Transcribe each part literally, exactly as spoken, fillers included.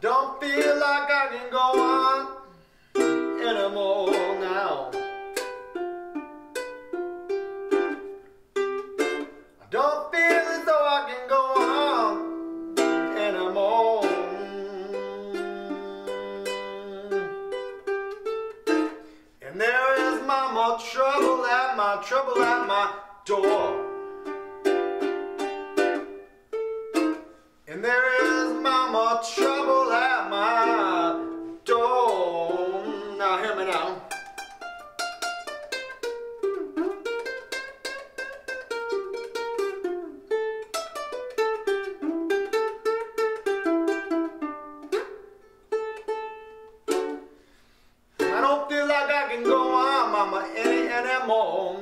don't feel like I can go on anymore now. I don't feel as though I can go on anymore. And there is mama trouble at my, trouble at my door. And there is mama trouble at my door. Now hear me now. I don't feel like I can go on, mama, any anymore.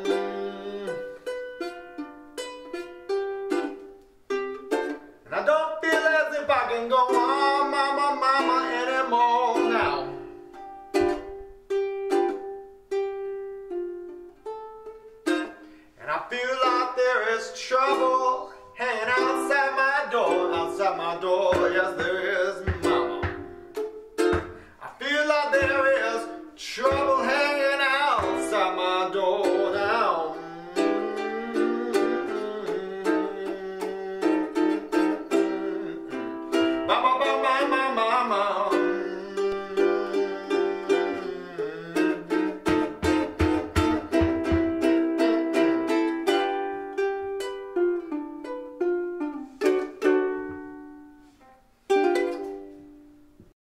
And I don't feel as if I can go on, mama, mama, anymore now. And I feel like there is trouble hanging outside my door, outside my door, yes there is, mama. I feel like there is trouble